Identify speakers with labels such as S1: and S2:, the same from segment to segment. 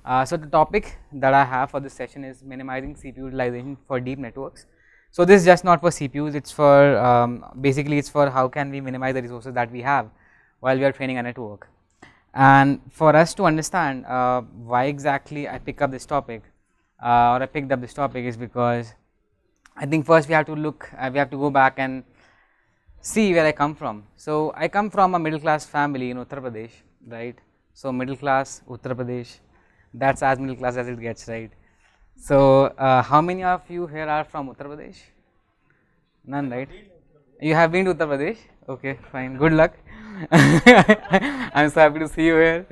S1: So the topic that I have for this session is minimizing CPU utilization for deep networks. So this is just not for CPUs, it's for basically it's for how can we minimize the resources that we have while we are training a network. And for us to understand why exactly I pick up this topic or I picked up this topic is because I think first we have to look, we have to go back and see where I come from. So I come from a middle class family in Uttar Pradesh, right? So middle class Uttar Pradesh, that's as middle class as it gets, right? So how many of you here are from Uttar Pradesh? None, right? You have been to Uttar Pradesh? Okay, fine, good luck. I'm so happy to see you here.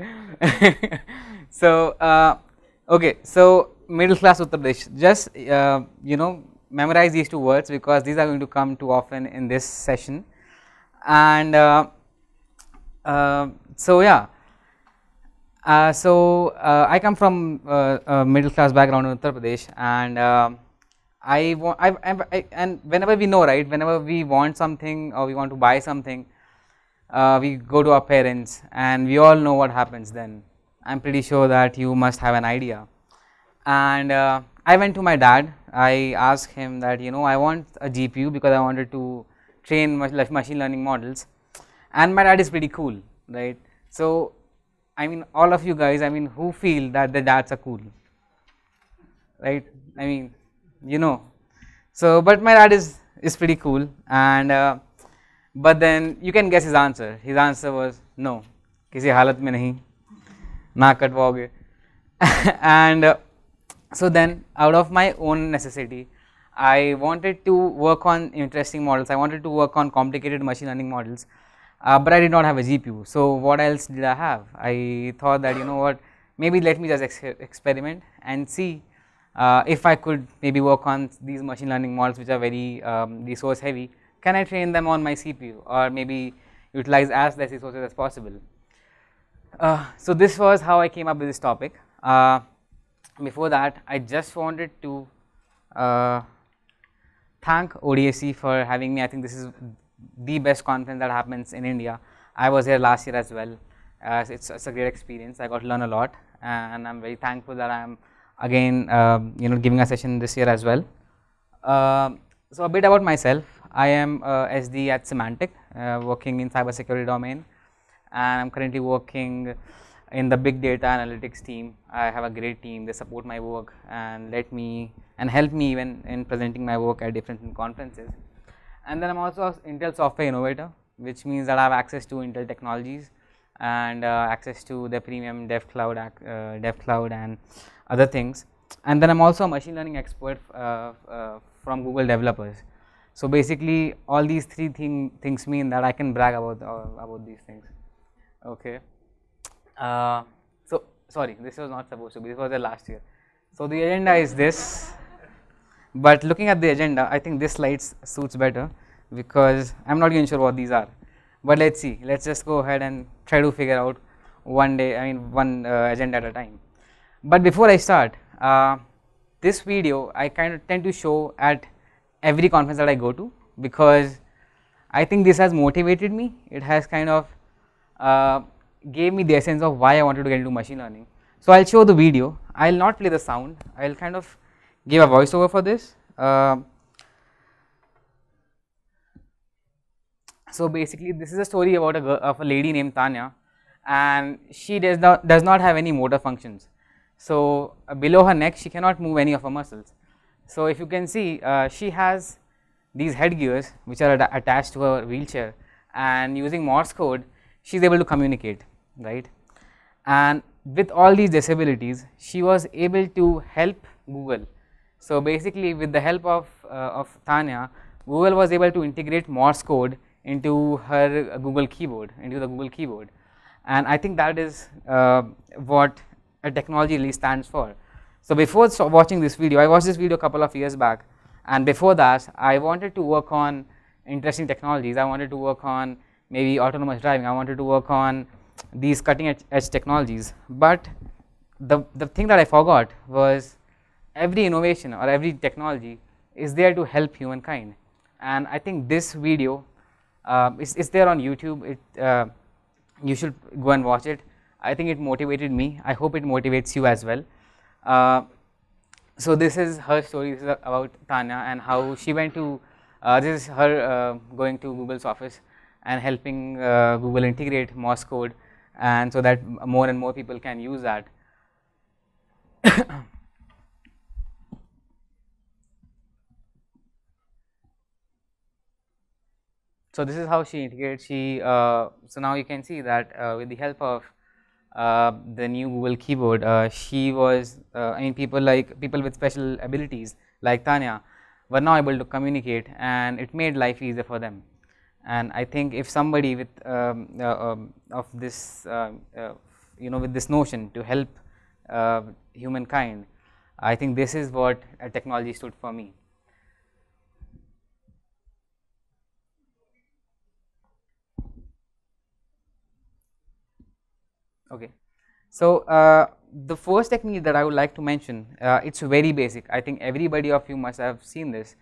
S1: So okay, so middle class Uttar Pradesh, just you know, memorize these two words because these are going to come too often in this session. And so yeah, I come from a middle class background in Uttar Pradesh, and and whenever we know, right, whenever we want something or we want to buy something, we go to our parents and we all know what happens then. I'm pretty sure that you must have an idea. And I went to my dad. I asked him that, you know, I want a GPU because I wanted to train machine learning models, and my dad is pretty cool, right? So I mean, all of you guys, I mean, who feel that the dads are cool, right? I mean, you know, so but my dad is pretty cool, and but then you can guess his answer. His answer was no, किसी हालत में नहीं, ना कटवाओगे. And so then out of my own necessity, I wanted to work on interesting models. I wanted to work on complicated machine learning models, but I did not have a GPU. So what else did I have? I thought that, you know what, maybe let me just experiment and see if I could maybe work on these machine learning models which are very resource heavy. Can I train them on my CPU or maybe utilize as less resources as possible? So this was how I came up with this topic. Before that, I just wanted to thank ODSC for having me. I think this is the best conference that happens in India. I was here last year as well. It's a great experience. I got to learn a lot, and I'm very thankful that I'm again you know, giving a session this year as well. So a bit about myself. I am SD at Symantec, working in cybersecurity domain, and I'm currently working in the big data analytics team. I have a great team. They support my work and let me and help me even in presenting my work at different conferences. And then I'm also an Intel software innovator, which means that I have access to Intel technologies and access to the premium dev cloud and other things. And then I'm also a machine learning expert from Google developers. So basically all these three things mean that I can brag about these things. Okay. So sorry, this was not supposed to be, this was the last year. So the agenda is this, but looking at the agenda, I think this slide suits better because I'm not even sure what these are, but let's see, let's just go ahead and try to figure out one agenda at a time. But before I start, this video I kind of tend to show at every conference that I go to because I think this has motivated me. It has kind of gave me the essence of why I wanted to get into machine learning. So I'll show the video. I'll not play the sound. I'll kind of give a voiceover for this. So basically, this is a story about a lady named Tanya, and she does not have any motor functions. So below her neck, she cannot move any of her muscles. So if you can see, she has these headgears which are attached to her wheelchair, and using Morse code, she is able to communicate, right? And with all these disabilities, she was able to help Google. So basically, with the help of Tanya, Google was able to integrate Morse code into her Google keyboard, into the Google keyboard, and I think that is what a technology really stands for. So before watching this video, I watched this video a couple of years back, and before that, I wanted to work on interesting technologies. I wanted to work on maybe autonomous driving. I wanted to work on these cutting edge technologies, but the thing that I forgot was every innovation or every technology is there to help humankind, and I think this video is there on YouTube. You should go and watch it. I think it motivated me. I hope it motivates you as well. Uh, so this is her story. This is about Tanya and how she went to. This is her going to Google's office and helping Google integrate Morse code, and so that more and more people can use that. So this is how she integrated. So now you can see that with the help of the new Google keyboard, she was. I mean, people with special abilities like Tanya were now able to communicate, and it made life easier for them. And I think if somebody with of this with this notion to help humankind, I think this is what technology stood for me. Okay, so the first technique that I would like to mention, it's very basic. I think everybody of you must have seen this.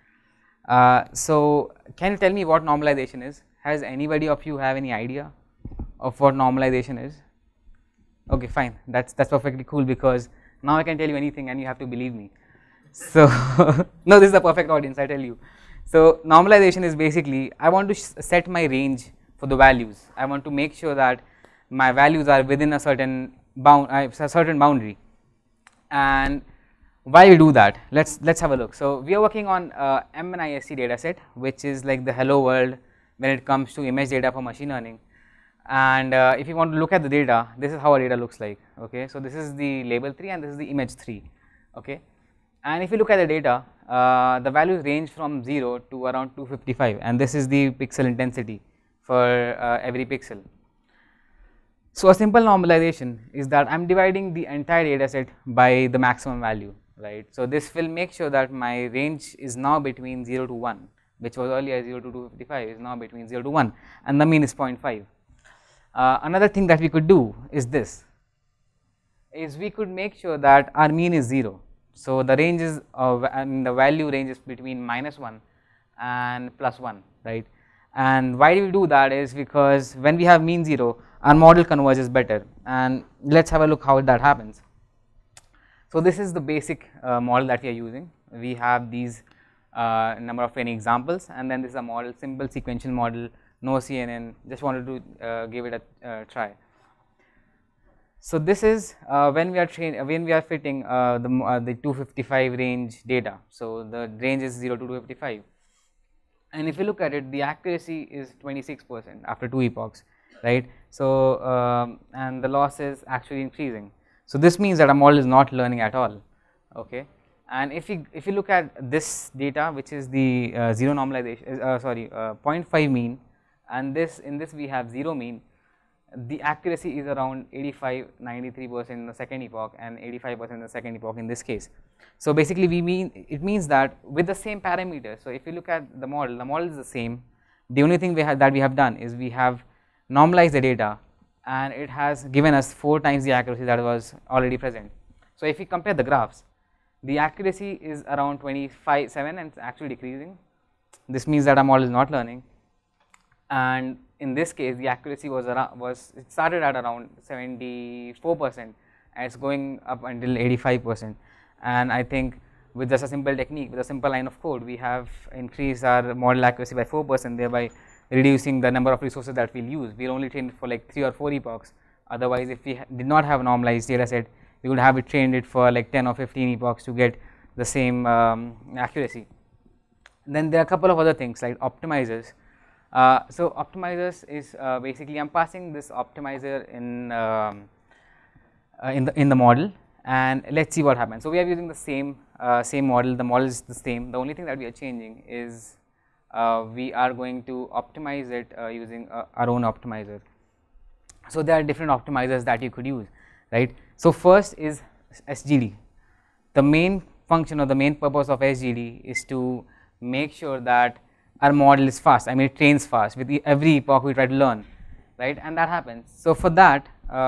S1: So can you tell me what normalization is? Has anybody of you have any idea of what normalization is? Okay, fine. That's perfectly cool, because now I can tell you anything and you have to believe me. So no, this is the perfect audience, I tell you. So normalization is basically, I want to set my range for the values. I want to make sure that my values are within a certain boundary. And why we do that? Let's have a look. So we are working on MNIST data set, which is like the hello world when it comes to image data for machine learning. And if you want to look at the data, this is how our data looks like. Okay, so this is the label 3 and this is the image 3. Okay, and if you look at the data, the values range from 0 to around 255, and this is the pixel intensity for every pixel. So a simple normalization is that I am dividing the entire data set by the maximum value, right. So this will make sure that my range is now between 0 to 1, which was earlier 0 to 255, is now between 0 to 1, and the mean is 0.5. Another thing that we could do is this, is we could make sure that our mean is 0. So the range is, the value range is between -1 and +1, right. And why do we do that is because when we have mean 0, our model converges better, and let's have a look how that happens. So this is the basic model that we are using. We have these number of training examples, and then this is a model, simple sequential model, no CNN. Just wanted to give it a try. So this is when we are fitting the 255 range data. So the range is 0 to 255, and if you look at it, the accuracy is 26% after 2 epochs, right. So and the loss is actually increasing. So this means that our model is not learning at all. Okay, and if you look at this data, which is the 0 normalization, 0.5 mean, and in this we have 0 mean, the accuracy is around 85-93% in the second epoch and 85% in the second epoch in this case. So basically it means that with the same parameters. So if you look at the model is the same. The only thing we have done is we have normalized the data, and it has given us 4 times the accuracy that was already present. So if we compare the graphs, the accuracy is around 25.7 and it's actually decreasing. This means that our model is not learning, and in this case the accuracy it started at around 74% and it's going up until 85%. And I think with just a simple technique, with a simple line of code, we have increased our model accuracy by 4%, thereby reducing the number of resources that we'll use. We'll only train it for like 3 or 4 epochs. Otherwise, if we did not have a normalized data set, we would have trained it for like 10 or 15 epochs to get the same accuracy. And then there are a couple of other things like optimizers. So optimizers is basically I'm passing this optimizer in the model, and let's see what happens. So we are using the same model. The model is the same. The only thing that we are changing is we are going to optimize it using our own optimizer. So there are different optimizers that you could use, right. So first is SGD. The main function or the main purpose of SGD is to make sure that our model is fast. I mean, it trains fast. With every epoch we try to learn, right, and that happens. So for that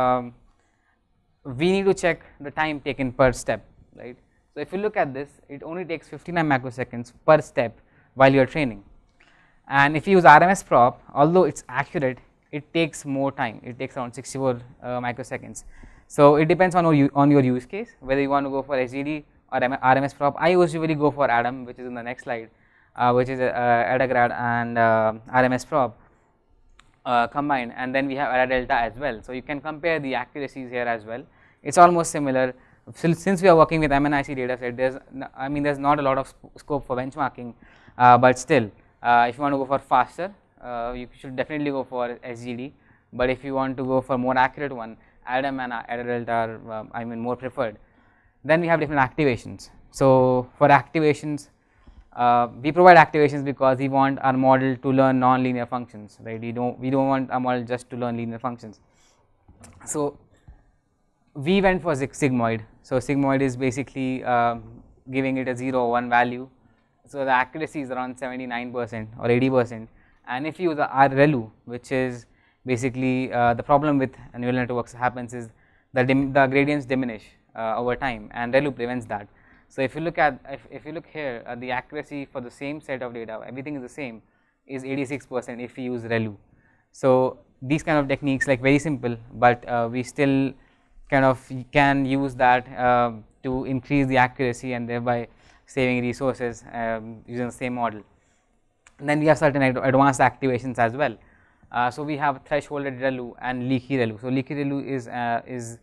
S1: we need to check the time taken per step, right. So if you look at this, it only takes 59 microseconds per step while you are training. And if you use RMS prop, although it's accurate, it takes more time. It takes around 64 microseconds. So it depends on your use case, whether you want to go for HDD or RMS prop. I usually go for ADAM, which is in the next slide, which is AdaGrad and RMS prop combined, and then we have ADA delta as well. So you can compare the accuracies here as well. It's almost similar. Since we are working with MNIC data set, there's not a lot of scope for benchmarking, but still, if you want to go for faster, you should definitely go for SGD. But if you want to go for more accurate one, ADAM and ADA delta are more preferred. Then we have different activations. So for activations, we provide activations because we want our model to learn non-linear functions, right? We don't want our model just to learn linear functions. So we went for sigmoid. So sigmoid is basically giving it a 0 or 1 value. So the accuracy is around 79% or 80%. And if you use the ReLU, which is basically the problem with neural networks happens is the gradients diminish over time, and ReLU prevents that. So if you look at if you look here, the accuracy for the same set of data, everything is the same, is 86% if we use ReLU. So these kind of techniques, like very simple, but we still kind of can use that to increase the accuracy and thereby saving resources using the same model. And then we have certain advanced activations as well. So we have thresholded ReLU and leaky ReLU. So leaky ReLU is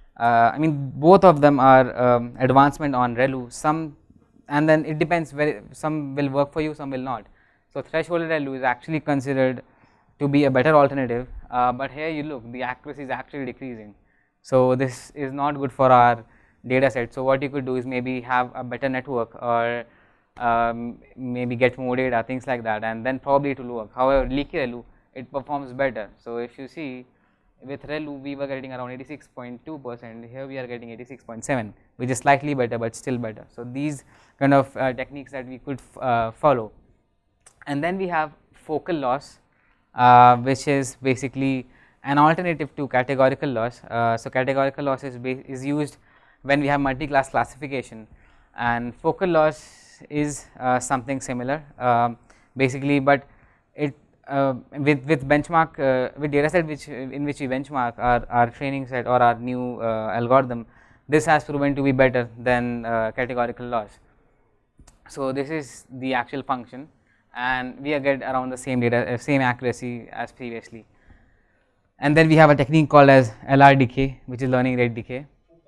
S1: both of them are advancement on ReLU. And then it depends, some will work for you, some will not. So thresholded ReLU is actually considered to be a better alternative, but here you look, the accuracy is actually decreasing. So this is not good for our data set. So what you could do is maybe have a better network, or maybe get more data, things like that, and then probably it will work. However, leaky ReLU, it performs better. So if you see, with ReLU we were getting around 86.2%, here we are getting 86.7, which is slightly better but still better. So these kind of techniques that we could follow. And then we have focal loss, which is basically an alternative to categorical loss. So categorical loss is used when we have multi-class classification, and focal loss is something similar basically, but it with benchmark with data set in which we benchmark our training set or our new algorithm, this has proven to be better than categorical loss. So this is the actual function, and we get around the same data, same accuracy as previously. And then we have a technique called as LR decay, which is learning rate decay.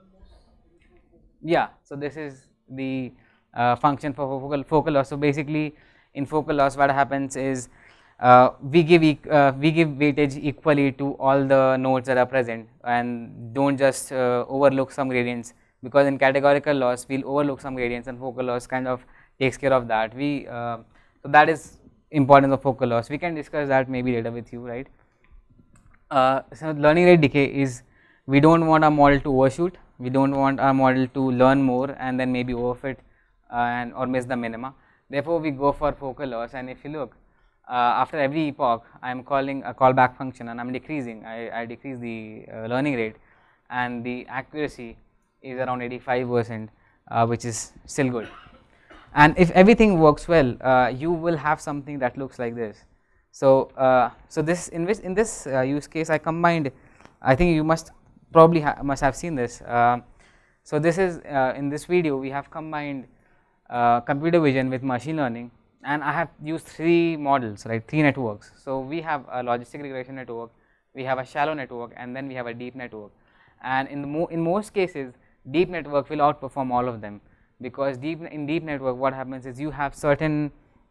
S1: Yeah, so this is the function for focal loss. So basically, in focal loss, what happens is we give weightage equally to all the nodes that are present, and don't just overlook some gradients, because in categorical loss we'll overlook some gradients, and focal loss kind of takes care of that. So that is importance of focal loss. We can discuss that maybe later with you, right? So learning rate decay is, we don't want our model to overshoot, we don't want our model to learn more and then maybe overfit or miss the minima. Therefore we go for focal loss, and if you look, after every epoch I am calling a callback function and I am decreasing, I decrease the learning rate, and the accuracy is around 85%, which is still good. And if everything works well, you will have something that looks like this. So so this in this use case I combined, I think you must probably must have seen this. So this is in this video we have combined computer vision with machine learning, and I have used 3 models, right, 3 networks. So we have a logistic regression network, we have a shallow network, and then we have a deep network. And in most cases, deep network will outperform all of them, because in deep network what happens is you have certain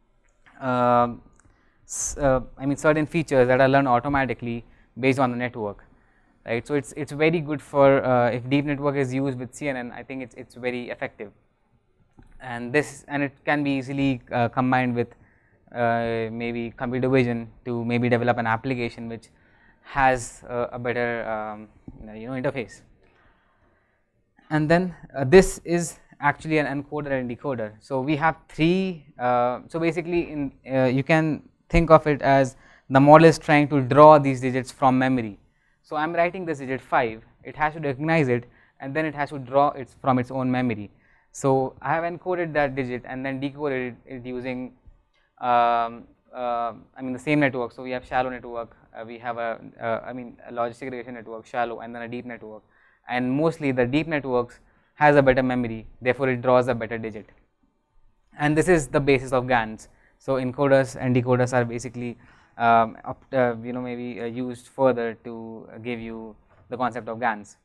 S1: certain features that are learned automatically based on the network, right. So it's very good for if deep network is used with CNN, I think it's very effective. And it can be easily combined with maybe computer vision to maybe develop an application which has a better interface. And then this is actually an encoder and decoder. So we have 3. So basically, you can think of it as the model is trying to draw these digits from memory. So I am writing this digit 5, it has to recognize it, and then it has to draw it from its own memory. So I have encoded that digit and then decoded it using I mean the same network. So we have shallow network, we have a logistic regression network, shallow, and then a deep network. And mostly the deep networks has a better memory, therefore it draws a better digit. And this is the basis of GANs. So encoders and decoders are basically maybe used further to give you the concept of GANs.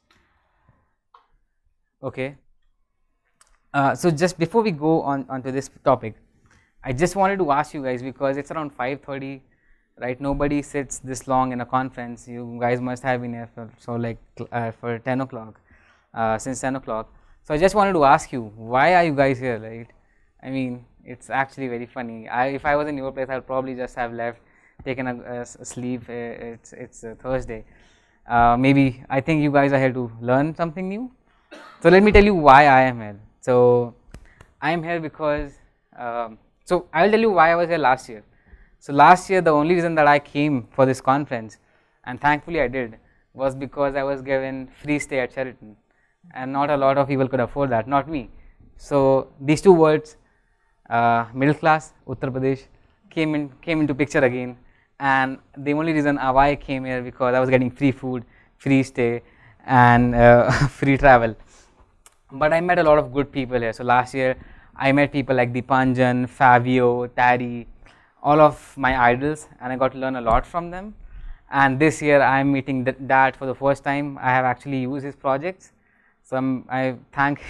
S1: Okay. So just before we go onto this topic, I just wanted to ask you guys, because it's around 5:30, right? Nobody sits this long in a conference. You guys must have been here for 10 o'clock, since 10 o'clock. So I just wanted to ask you, why are you guys here, right? I mean, it's actually very funny. If I was in your place, I'd probably just have left, taken a sleep. It's Thursday. Maybe I think you guys are here to learn something new. So let me tell you why I am here. So I am here because so I'll tell you why I was here last year. So last year the only reason that I came for this conference, and thankfully I did, was because I was given free stay at Sheraton, and not a lot of people could afford that, not me. So these two words, middle class, Uttar Pradesh, came into picture again, and the only reason why I came here because I was getting free food, free stay, and free travel. But I met a lot of good people here. So last year I met people like Dipanjan, Fabio, Tari, all of my idols, and I got to learn a lot from them. And this year I am meeting Dad for the first time. I have actually used his projects, so I thank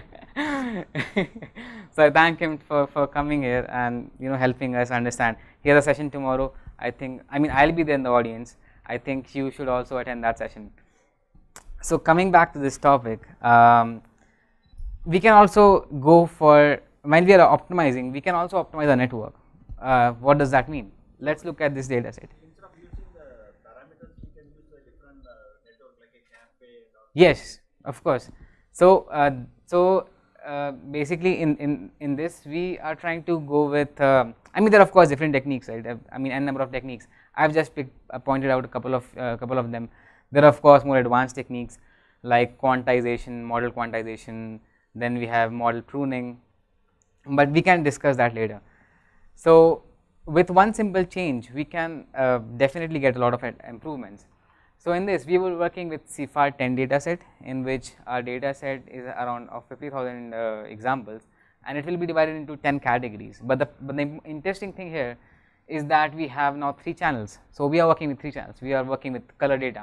S1: so I thank him for coming here and helping us understand. He has a session tomorrow. I'll be there in the audience. I think you should also attend that session. So coming back to this topic, we can also go for, when we are optimizing, we can also optimize the network. What does that mean? Let's look at this data set.
S2: Instead of using the parameters, we can use a different network like a cafe.
S1: Yes, of course. So basically in this we are trying to go with, there are of course different techniques, right? N number of techniques. I've just pointed out a couple of them. There are of course more advanced techniques like quantization, model quantization, then we have model pruning, but we can discuss that later. So with one simple change we can definitely get a lot of improvements. So in this we were working with CFAR 10 data set, in which our data set is around of 50,000 examples, and it will be divided into 10 categories. But the interesting thing here is that we have now 3 channels. So we are working with 3 channels. We are working with color data.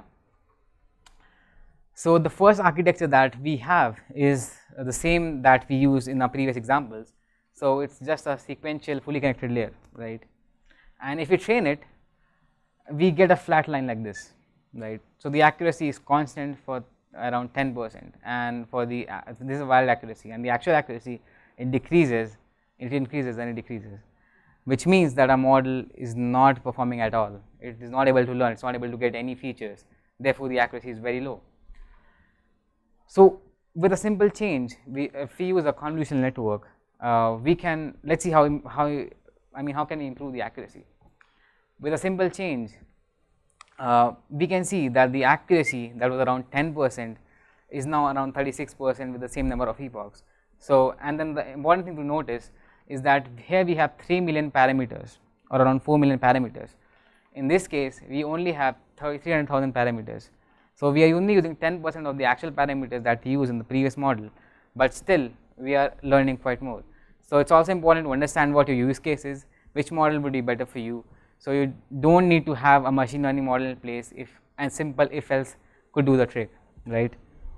S1: So the first architecture that we have is the same that we used in our previous examples. So it's just a sequential fully connected layer, right? And if we train it, we get a flat line like this, right? So the accuracy is constant for around 10%, and for the this is wild accuracy, and the actual accuracy, it decreases, it increases, and it decreases, which means that our model is not performing at all. It is not able to learn, it's not able to get any features, therefore the accuracy is very low. So with a simple change, if we use a convolutional network, we can, let's see how can we improve the accuracy. With a simple change, we can see that the accuracy that was around 10% is now around 36% with the same number of epochs. So, and then the important thing to notice is that here we have 3 million parameters, or around 4 million parameters. In this case, we only have 300,000 parameters. So we are only using 10% of the actual parameters that we use in the previous model, but still we are learning quite more. So it's also important to understand what your use case is, which model would be better for you. So you don't need to have a machine learning model in place, and simple if else could do the trick, right?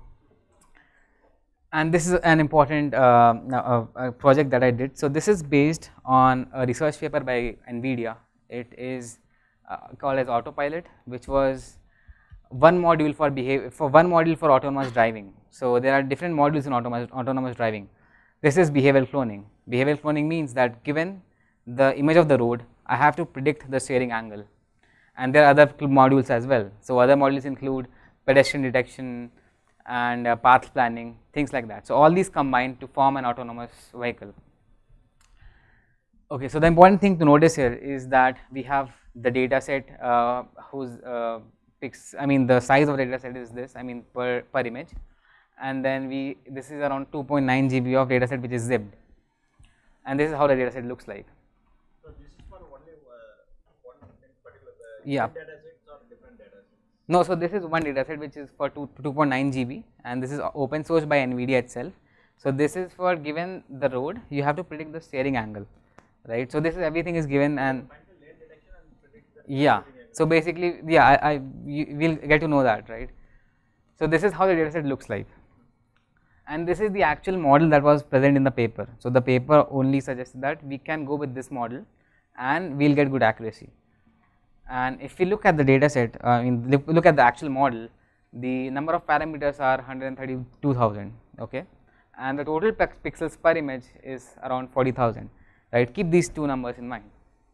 S1: And this is an important project that I did. So this is based on a research paper by NVIDIA. It is called as Autopilot, which was one module for autonomous driving. So there are different modules in autonomous driving. This is behavioral cloning. Behavioral cloning means that given the image of the road, I have to predict the steering angle, and there are other modules as well. So other modules include pedestrian detection and path planning, things like that. So all these combine to form an autonomous vehicle. Okay, so the important thing to notice here is that we have the data set whose the size of the data set is this, per image, and then this is around 2.9 GB of data set which is zipped, and this is how the data set looks like.
S2: So this is for only
S1: Yeah.
S2: Same data sets or different data sets?
S1: No, so this is one dataset which is for 2.9 GB, and this is open source by NVIDIA itself. So this is for given the road, you have to predict the steering angle, right? So this is everything is given, and
S2: Find the lane detection and predict the
S1: yeah.
S2: steering angle.
S1: So basically, yeah, we'll get to know that, right? So this is how the dataset looks like, and this is the actual model that was present in the paper. So the paper only suggested that we can go with this model, and we'll get good accuracy. And if we look at the data set, look at the actual model, the number of parameters are 132,000, okay, and the total pixels per image is around 40,000, right? Keep these two numbers in mind.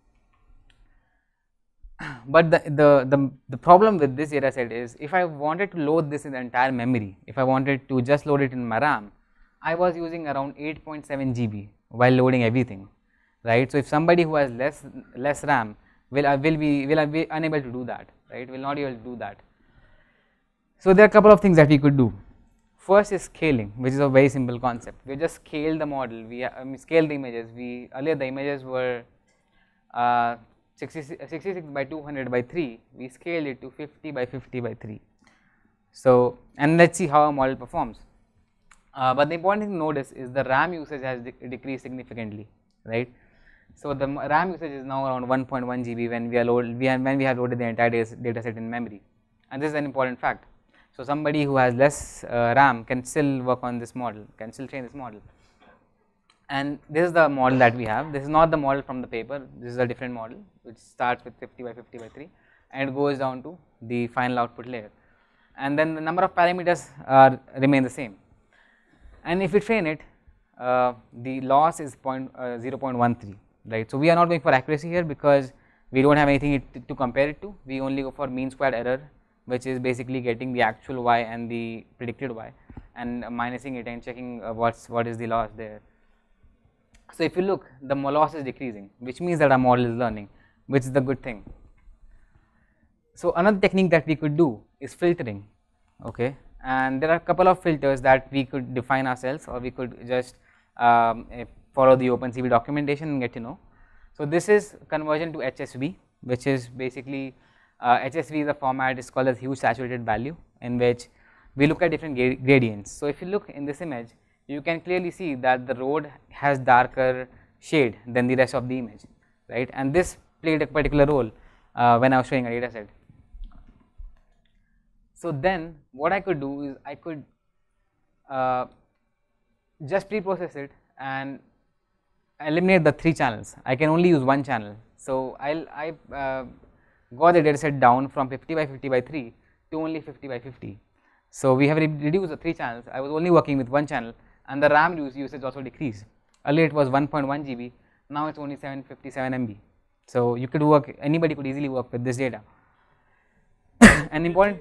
S1: But the problem with this data set is, if I wanted to load this in the entire memory, if I wanted to just load it in my RAM, I was using around 8.7 GB while loading everything, right? So if somebody who has less RAM will be unable to do that, right? Will not be able to do that. So there are a couple of things that we could do. First is scaling, which is a very simple concept. We just scale the model. We scale the images. Earlier the images were 66 by 200 by 3. We scaled it to 50 by 50 by 3. So, and let's see how a model performs. But the important thing to notice is the RAM usage has decreased significantly, right? So the RAM usage is now around 1.1 GB when we have loaded the entire data set in memory, and this is an important fact. So somebody who has less RAM can still work on this model, can still train this model. And this is the model that we have. This is not the model from the paper. This is a different model which starts with 50 by 50 by 3 and it goes down to the final output layer. And then the number of parameters remain the same. And if we train it, the loss is 0.13, right? So we are not going for accuracy here because we don't have anything to compare it to. We only go for mean squared error, which is basically getting the actual y and the predicted y and minusing it and checking what is the loss there. So if you look, the loss is decreasing, which means that our model is learning, which is the good thing. So another technique that we could do is filtering, okay, and there are a couple of filters that we could define ourselves, or we could just follow the OpenCV documentation and get to know. So this is conversion to HSV, which is basically HSV is a format, is called as huge saturated value, in which we look at different gradients. So if you look in this image, you can clearly see that the road has darker shade than the rest of the image, right? And this played a particular role when I was showing a data set. So then what I could do is I could just pre-process it and eliminate the 3 channels. I can only use 1 channel. So I got the data set down from 50 by 50 by 3 to only 50 by 50. So we have reduced the 3 channels. I was only working with 1 channel, and the RAM usage also decreased. Earlier it was 1.1 GB, now it's only 757 MB. So you could work, anybody could easily work with this data. And important,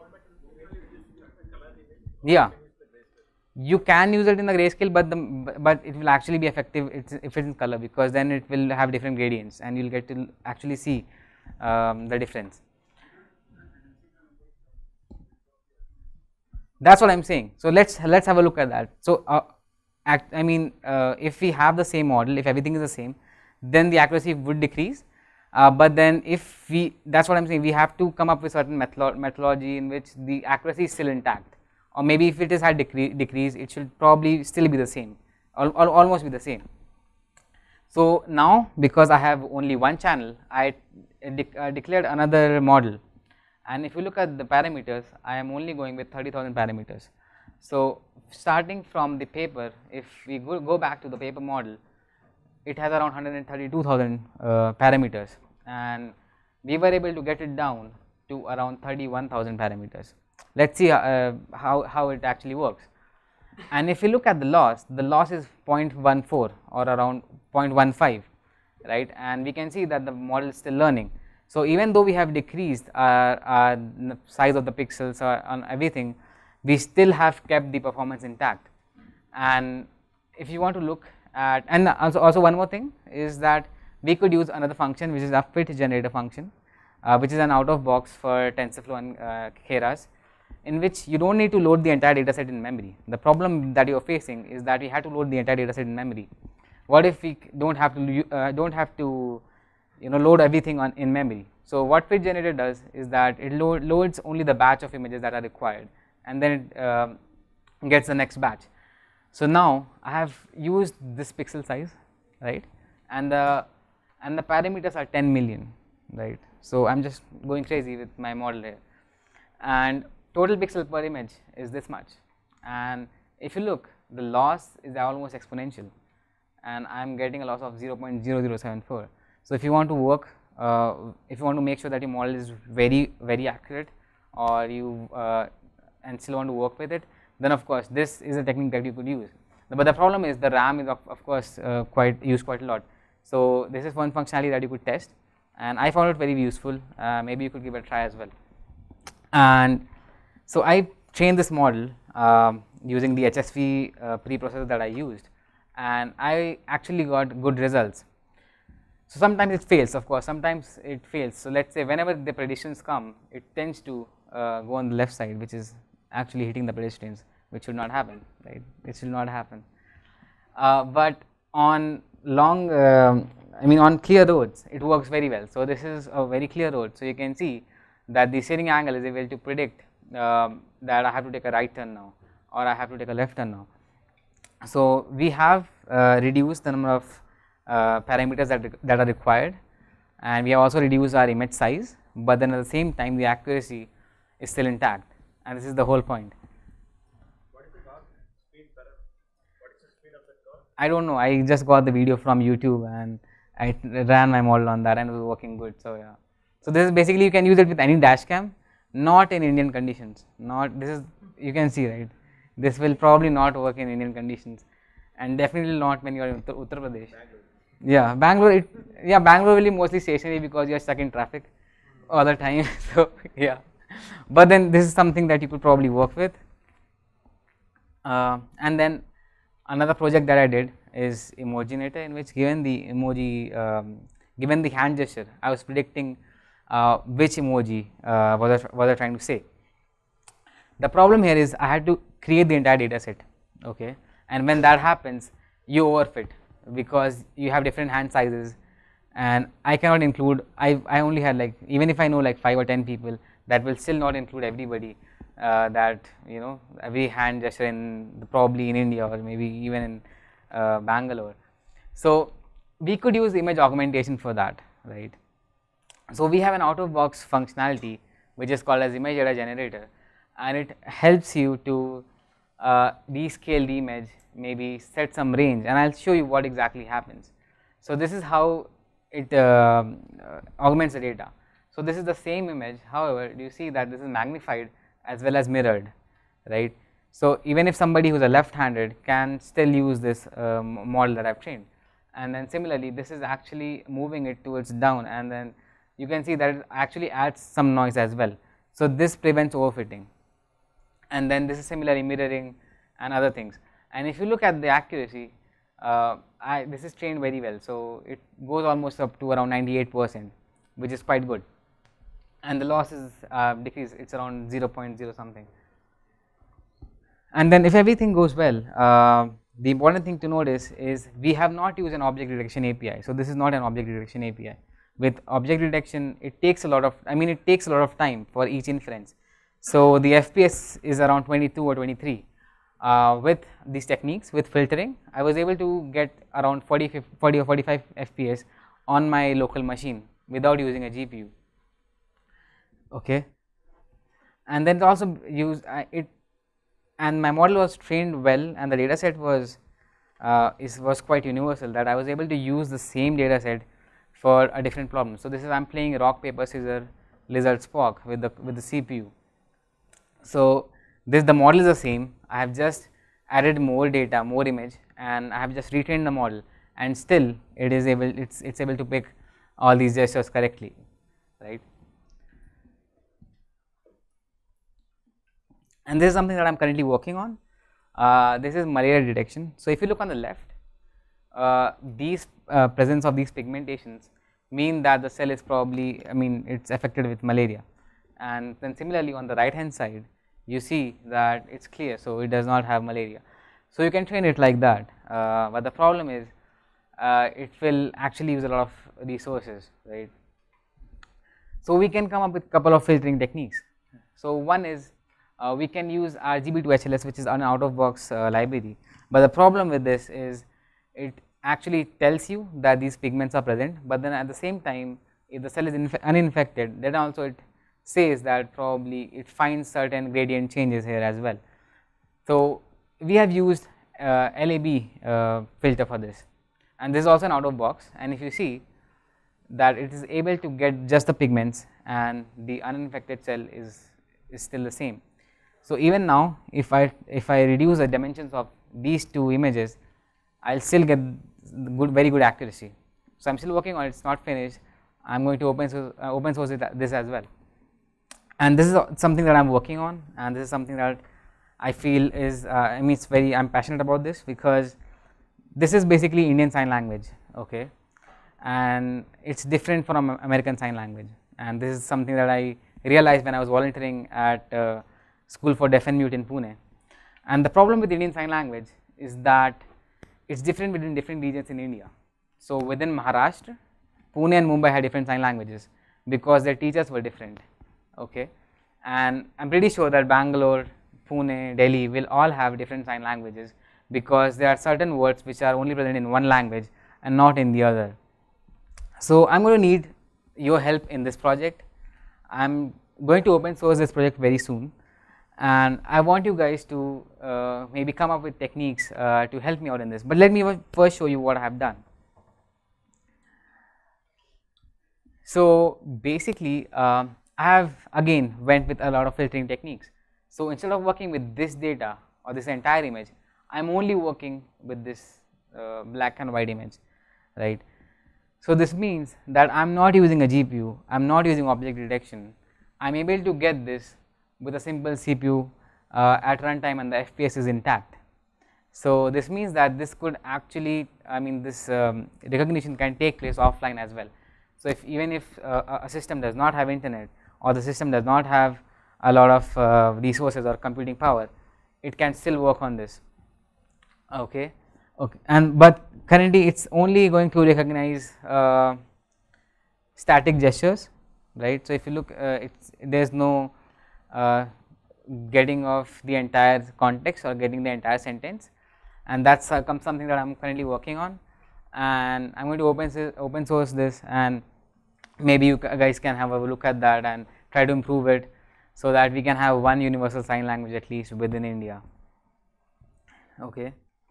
S1: yeah, you can use it in the grayscale, but it will actually be effective if it's in color, because then it will have different gradients and you'll get to actually see the difference. That's what I'm saying. So let's have a look at that. So if we have the same model, if everything is the same, then the accuracy would decrease. But then if that's what I'm saying, we have to come up with certain methodology in which the accuracy is still intact, or maybe if it is had decrease, it should probably still be the same, or almost be the same. So now, because I have only 1 channel, I declared another model. And if you look at the parameters, I am only going with 30,000 parameters. So starting from the paper, if we go back to the paper model, it has around 132,000 parameters, and we were able to get it down to around 31,000 parameters. Let's see how it actually works. And if you look at the loss is 0.14 or around 0.15, right? And we can see that the model is still learning. So even though we have decreased our size of the pixels on everything, we still have kept the performance intact. And if you want to look at, and also one more thing is that we could use another function, which is a fit generator function, which is an out of box for TensorFlow and Keras, in which you don't need to load the entire data set in memory. The problem that you are facing is that we had to load the entire data set in memory. What if we don't have to load everything in memory? So what fit generator does is that it loads only the batch of images that are required, and then it gets the next batch. So now I have used this pixel size, right, and the parameters are 10 million, right. So I'm just going crazy with my model here, and total pixel per image is this much, and if you look, the loss is almost exponential, and I'm getting a loss of 0.0074. So if you want to work, if you want to make sure that your model is very accurate, or you and still want to work with it, then of course this is a technique that you could use. But the problem is the RAM is of course used quite a lot. So this is one functionality that you could test, and I found it very useful. Maybe you could give it a try as well. And so I trained this model using the HSV preprocessor that I used, and I actually got good results. So sometimes it fails, of course, sometimes it fails. So let's say whenever the predictions come, it tends to go on the left side, which is actually hitting the pedestrians, which should not happen, right? It should not happen. But on long, on clear roads, it works very well. So this is a very clear road. So you can see that the steering angle is able to predict that I have to take a right turn now, or I have to take a left turn now. So we have reduced the number of parameters that are required, and we have also reduced our image size, but then at the same time the accuracy is still intact, and this is the whole point.
S2: What is the curve speed better? What is the speed of the curve?
S1: I don't know, I just got the video from YouTube and I ran my model on that and it was working good. So yeah, so this is basically, you can use it with any dash cam, not in Indian conditions. Not, this is, you can see, right, this will probably not work in Indian conditions, and definitely not when you are in Uttar Pradesh. Yeah, Bangalore, Bangalore will be mostly stationary because you are stuck in traffic all the time. So yeah, but then this is something that you could probably work with. And then another project that I did is Emojinator, in which given the emoji, given the hand gesture, I was predicting which emoji was I trying to say. The problem here is I had to create the entire data set, okay, and when that happens, you overfit because you have different hand sizes, and I cannot include, I only had, like, even if I know like 5 or 10 people, that will still not include everybody that, you know, every hand gesture in probably in India or maybe even in Bangalore. So we could use image augmentation for that, right. So we have an out of box functionality which is called as image data generator, and it helps you to rescale the image, maybe set some range, and I'll show you what exactly happens. So this is how it augments the data. So this is the same image, however, do you see that this is magnified as well as mirrored, right. So even if somebody who's a left-handed can still use this model that I've trained, and then similarly this is actually moving it towards down, and then you can see that it actually adds some noise as well. So this prevents overfitting, and then this is similarly mirroring and other things. And if you look at the accuracy, this is trained very well, so it goes almost up to around 98%, which is quite good, and the loss is decreased, it's around 0.0 something. And then if everything goes well, the important thing to notice is we have not used an object detection API. So this is not an object detection API. With object detection, it takes a lot of, it takes a lot of time for each inference. So the FPS is around 22 or 23. With these techniques, with filtering, I was able to get around 40 or 45 FPS on my local machine without using a GPU. Okay, and then also use it, and my model was trained well, and the data set was quite universal, that I was able to use the same data set for a different problem. So this is, I'm playing rock paper scissors lizard Spock with the CPU. So this, the model is the same, I have just added more data, more image, and I have just retrained the model, and still it is able, it's able to pick all these gestures correctly, right. And this is something that I am currently working on. This is malaria detection. So if you look on the left, these presence of these pigmentations mean that the cell is probably, it's affected with malaria, and then similarly on the right hand side, you see that it's clear, so it does not have malaria. So you can train it like that, but the problem is it will actually use a lot of resources, right. So we can come up with couple of filtering techniques. So one is we can use RGB2HLS, which is an out-of-box library, but the problem with this is it actually tells you that these pigments are present, but then at the same time, if the cell is uninfected, then also it says that probably it finds certain gradient changes here as well. So we have used LAB filter for this, and this is also an out-of-box, and if you see that it is able to get just the pigments and the uninfected cell is still the same. So even now, if I reduce the dimensions of these two images, I'll still get very good accuracy. So I'm still working on it, it's not finished. I'm going to open source this as well. And this is something that I'm working on, and this is something that I feel is I mean I'm passionate about this, because this is basically Indian Sign Language, okay, and it's different from American Sign Language, and this is something that I realized when I was volunteering at School for Deaf and Mute in Pune. And the problem with Indian Sign Language is that it's different between different regions in India. So within Maharashtra, Pune and Mumbai had different sign languages because their teachers were different, okay, and I'm pretty sure that Bangalore, Pune, Delhi will all have different sign languages, because there are certain words which are only present in one language and not in the other. So I'm going to need your help in this project. I'm going to open source this project very soon, and I want you guys to maybe come up with techniques to help me out in this. But let me first show you what I have done. So basically, I have again went with a lot of filtering techniques. So instead of working with this data or this entire image, I'm only working with this black and white image, right? So this means that I'm not using a GPU, I'm not using object detection. I'm able to get this with a simple CPU at runtime, and the FPS is intact. So this means that this could actually, I mean, this recognition can take place offline as well. So even if a system does not have internet, or the system does not have a lot of resources or computing power, it can still work on this, okay. But currently it's only going to recognize static gestures, right? So if you look, there's no getting of the entire context or getting the entire sentence, and that's something that I'm currently working on, and I'm going to open source this, and maybe you guys can have a look at that and try to improve it, so that we can have one universal sign language at least within India, okay.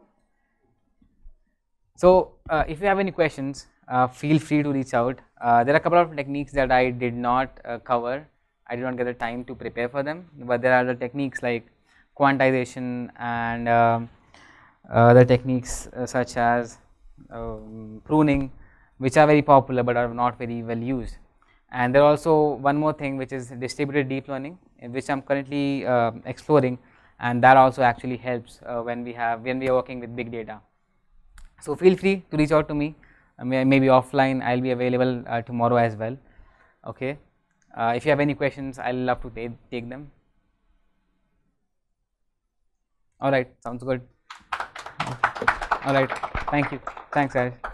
S1: So if you have any questions, feel free to reach out. There are a couple of techniques that I did not cover. I did not get the time to prepare for them, but there are the techniques like quantization and the techniques such as pruning, which are very popular but are not very well used. And there are also one more thing, which is distributed deep learning, which I'm currently exploring, and that also actually helps when we are working with big data. So feel free to reach out to me, maybe offline. I'll be available tomorrow as well, okay. If you have any questions, I'll love to take them. All right, sounds good. All right, thank you. Thanks, guys.